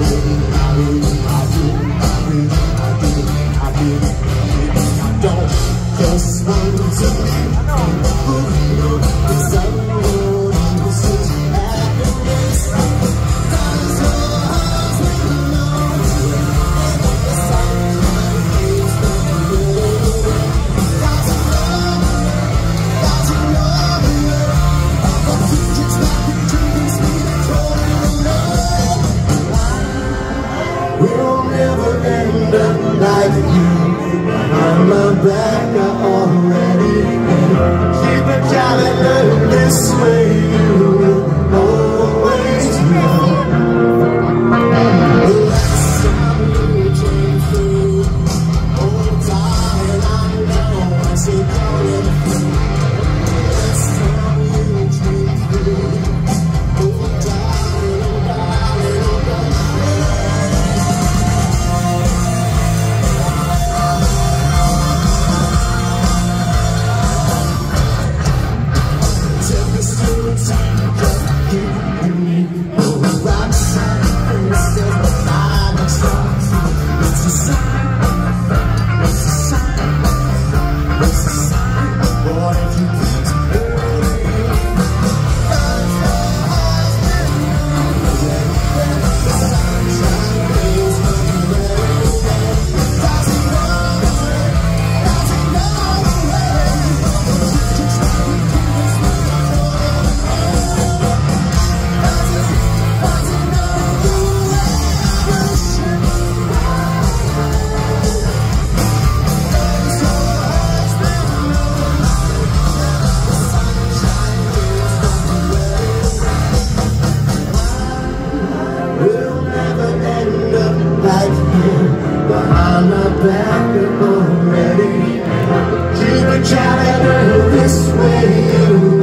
We'll never end up like you. Behind my back, I already know. Keep a calendar this way, you will always know. The last time you came through, oh darling, I know I said calling through. Last time you came through, oh darling, oh darling, oh darling. Behind my back, I'm already. Keep a calendar this way.